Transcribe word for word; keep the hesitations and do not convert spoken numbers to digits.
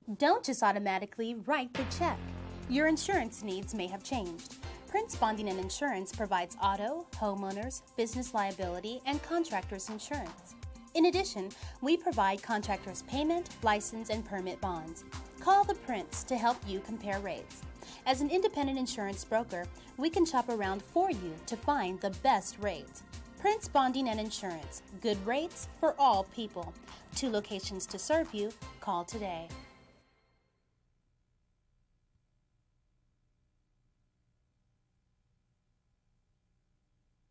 Don't just automatically write the check. Your insurance needs may have changed. Prince Bonding and Insurance provides auto, homeowners, business liability, and contractors insurance. In addition, we provide contractors payment, license, and permit bonds. Call the Prince to help you compare rates. As an independent insurance broker, we can shop around for you to find the best rates. Prince Bonding and Insurance, good rates for all people. Two locations to serve you. Call today.